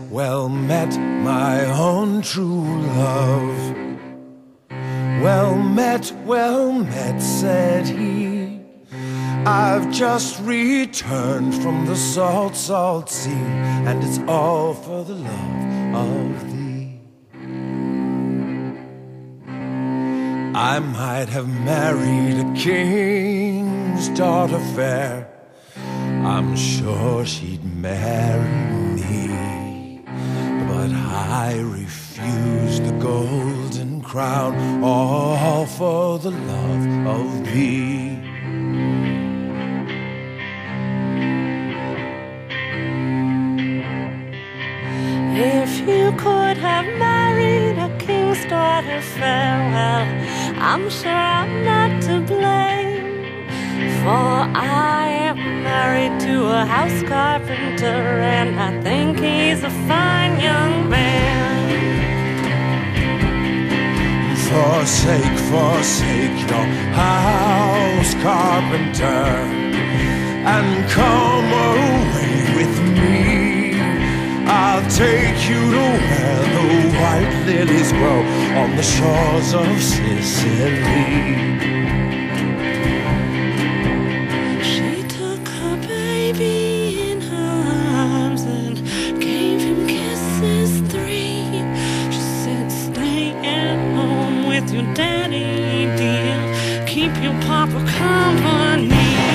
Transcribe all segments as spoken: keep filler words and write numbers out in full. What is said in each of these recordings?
well met, my own true love. Well met, well met, said he. I've just returned from the salt, salt sea, and it's all for the love of thee. I might have married a king's daughter fair, I'm sure she'd marry me, but I refused the golden crown, all for the love of thee. If you could have married a king's daughter fair, well, I'm sure I'm not to blame, for I am married to a house carpenter, and I think he's a fine young man. Forsake, forsake your house carpenter, and come away with me. I'll take you to where the white lilies grow on the shores of Sicily. She took her baby in her arms and gave him kisses three. She said, stay at home with your daddy, dear, keep your papa company.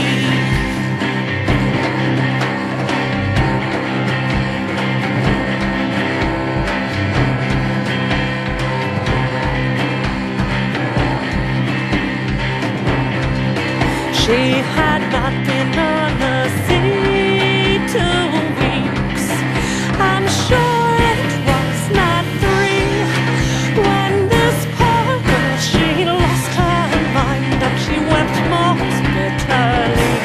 She had not been on the sea two weeks. I'm sure it was not three, when this poor girl, she lost her mind, and she wept most bitterly.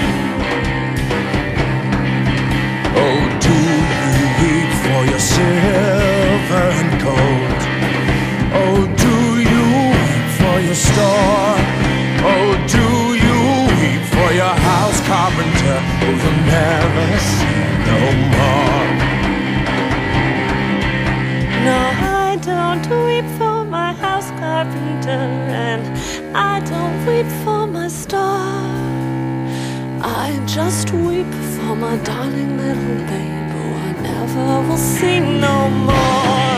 Oh, do you weep for your silver and gold? Oh, do you weep for your store? Oh, do you for your house carpenter, who you'll never see no more? No, I don't weep for my house carpenter, and I don't weep for my star. I just weep for my darling little babe, who I never will see no more.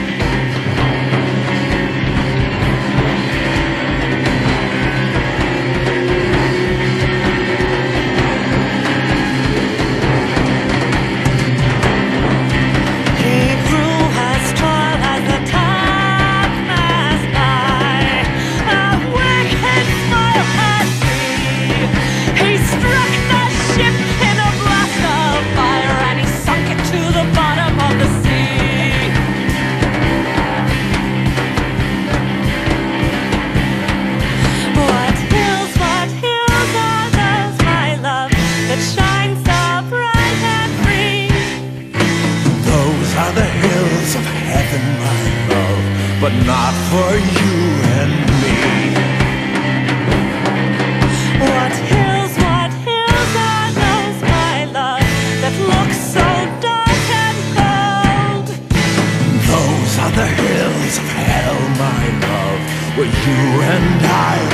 But not for you and me. What hills, what hills are those, my love, that look so dark and cold? Those are the hills of hell, my love, where you and I